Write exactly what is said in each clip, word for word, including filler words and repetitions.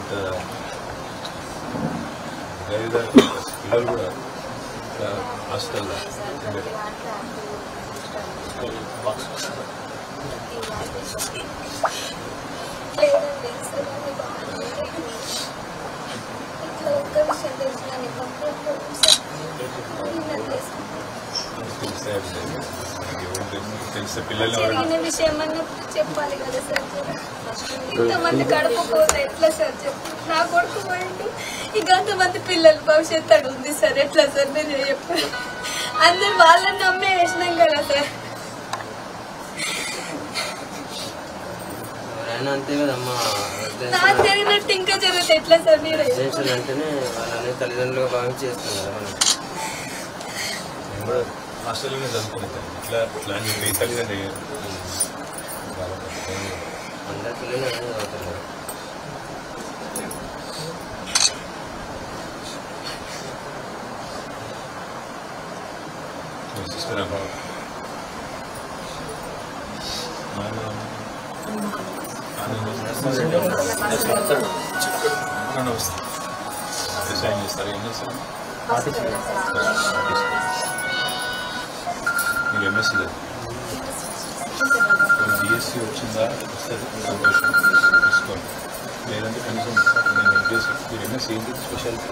పిల్లలు కూడా హాస్టల్లో తెలిసే పిల్లలు విషయం చెప్పాలి కదా సార్. ఇంతమంది కడుపు పోతే ఎట్లా సార్ చెప్పు. నా కొడుకు పోయిండు, ఇంకా అంతమంది పిల్లలు భవిష్యత్తు అడు ఉంది సార్. ఎట్లా సార్ మీరు చెప్పారు? అందరు వాళ్ళని నమ్మే వేసినాం కదా సార్. అంతే కదమ్మా, నాకు జరిగినట్టు ఇంకా జరుగుతుంది. ఎట్లా సార్ మీరు అంటేనే వాళ్ళని తల్లిదండ్రులుగా భావించి చేస్తున్నారు. మనం హాస్టల్లోనే చదువుకుంటాం. ఇట్లా ప్లాన్ చెప్పి తల్లిదండ్రులు అందరి పిల్లలు అన్నీ చదువుతున్నారు. సిస్టర్ అమ్మా వ్యవసాయం చేస్తారు. ఏం చేస్తారు? మీరు ఎంఎస్సీ లేదు, బిఎస్సీ వచ్చిందా వస్తుంది సంతోషం తీసుకోండి. లేదంటే కనీసం నేను ఎంపీఎస్సీ మీరు ఎంఎస్సీ ఏంటి స్పెషాలిటీ?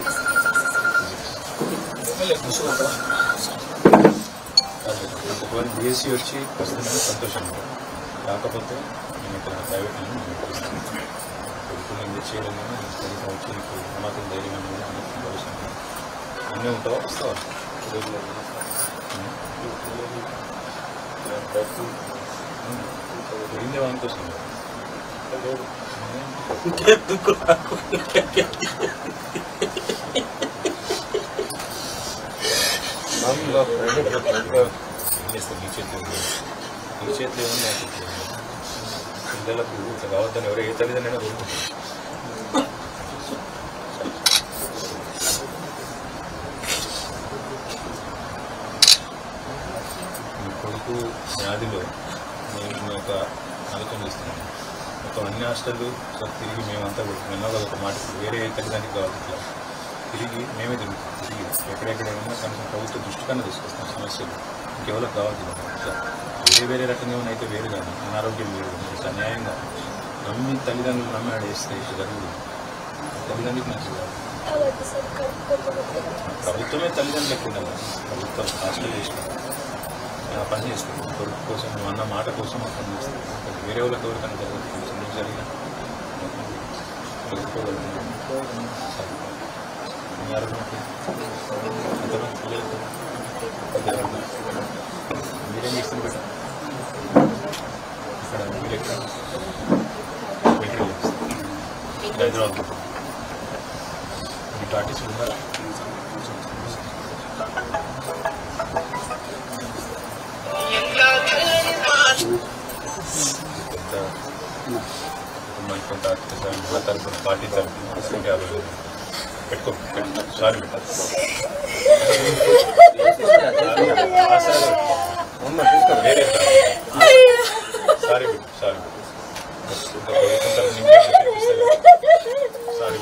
ఒకవేళ బిఎస్సీ వచ్చి వస్తుందని సంతోషం. కాకపోతే నేను ఇక్కడ ప్రైవేట్ నేను నేర్పిస్తాను. ఇప్పుడు నేను చేయడం కానీ కనీసం వచ్చి నీకు మాత్రం ధైర్యం భవిష్యత్తు అన్నీ ఉంటావా వస్తావా? పోయిందే వానికోసం ఏం చేస్తారు? నీ చేతిలో నీ చేతిలో ఏమన్నా పిల్లలకు ఇట్లా కావద్దని ఎవరో ఏ తల్లిదండ్రులైనా కోరుకుంటారు. మీ కొడుకు వ్యాధిలో నేను ఒక ఆలోచన చేస్తున్నాను. మొత్తం అన్ని హాస్టళ్ళు తిరిగి మేమంతా విన్నా కదా ఒక మాట, వేరే తల్లిదండ్రులకి కావాలి. ఇట్లా తిరిగి మేమే తిరుగుతాం. తిరిగి ఎక్కడెక్కడ ఏమన్నా కనీసం ప్రభుత్వ దృష్టి కన్నా తీసుకొస్తాం సమస్యలు. ఇంకెవరికి కావాలి ఇట్లా వేరే వేరే రకంగా ఏమైనా అయితే వేరు కానీ అనారోగ్యం వేరు ఇట్లా న్యాయంగా నమ్మి తల్లిదండ్రులు నమ్మి ఆడేస్తే ఇట్లా జరుగుతుంది. తల్లిదండ్రులకు మంచిది కాదు. ప్రభుత్వమే తల్లిదండ్రులకు ఉండాలి. ప్రభుత్వం హాస్టల్ చేసిన ఆ పని చేస్తాను కొడుకు కోసం నువ్వు అన్న మాట కోసం ఆ పని చేస్తాను. వేరే వాళ్ళకి ఎవరికైనా జరుగుతుంది నీకు జరిగిన ఎంతమంది పిల్లలతో మీరేం చేస్తుంది బట్ ఇక్కడ మీరు ఎక్కడ వెంటనే చేస్తారు హైదరాబాద్ మీకు ఆర్టిస్ట్ ఉన్నారా? కొంత కొంత ఆర్టిస్ట్ మా తరఫున పార్టీ తరఫున యాభై పెట్టుకో సారీ పెట్టాలి. వేరే సారీ పెట్టు సారీ సారీ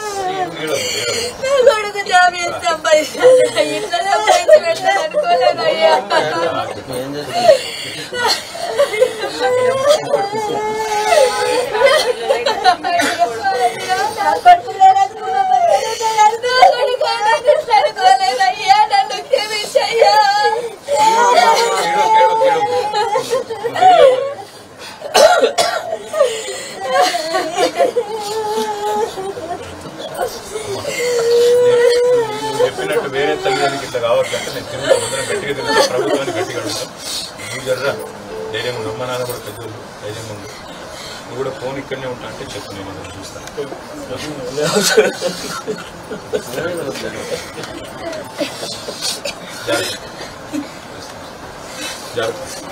చెప్పినట్టు వేరే తల్లిదండ్రులకి ఇట్లా కావట్లంటే నేను తిరుగుతా అందరం గట్టిగా తిరుగుతా, ప్రభుత్వాన్ని గట్టిగా అడుగుతాం. నువ్వు జర్రా ధైర్యం ఉండు, అమ్మ నాన్న కూడా పెద్దోళ్ళు ధైర్యం ఉండు. నువ్వు కూడా ఫోన్ ఇక్కడనే ఉంటా అంటే చెప్పు, నేను చూస్తాను. జాగ్రత్త జాగ్రత్త